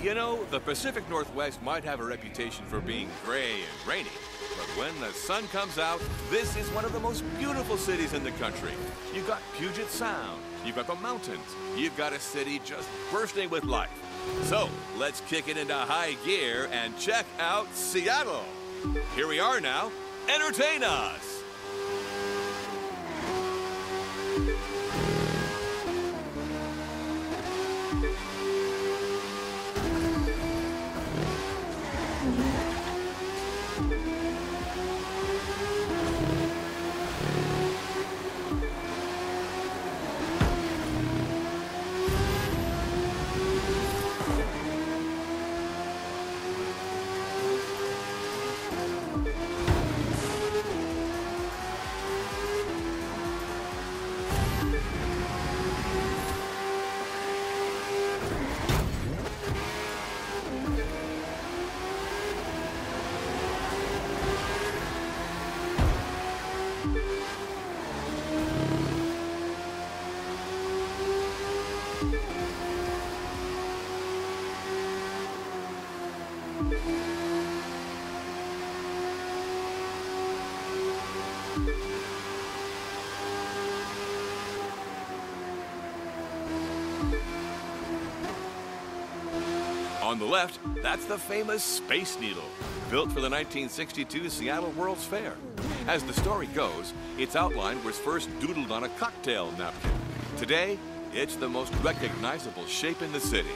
You know, the Pacific Northwest might have a reputation for being gray and rainy, but when the sun comes out, this is one of the most beautiful cities in the country. You've got Puget Sound, you've got the mountains, you've got a city just bursting with life. So, let's kick it into high gear and check out Seattle. Here we are now. Entertain us! On the left, that's the famous Space Needle, built for the 1962 Seattle World's Fair. As the story goes, its outline was first doodled on a cocktail napkin. Today, it's the most recognizable shape in the city.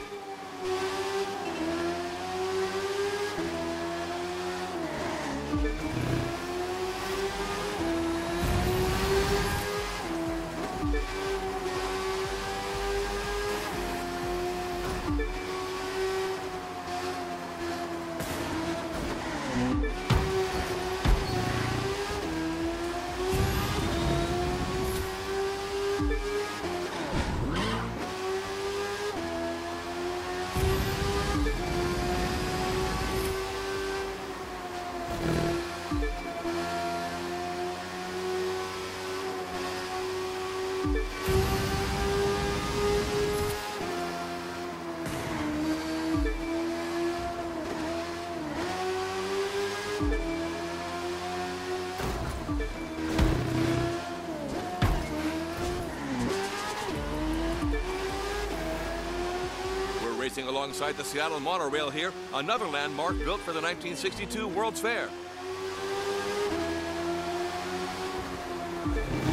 Racing alongside the Seattle monorail here, another landmark built for the 1962 World's Fair.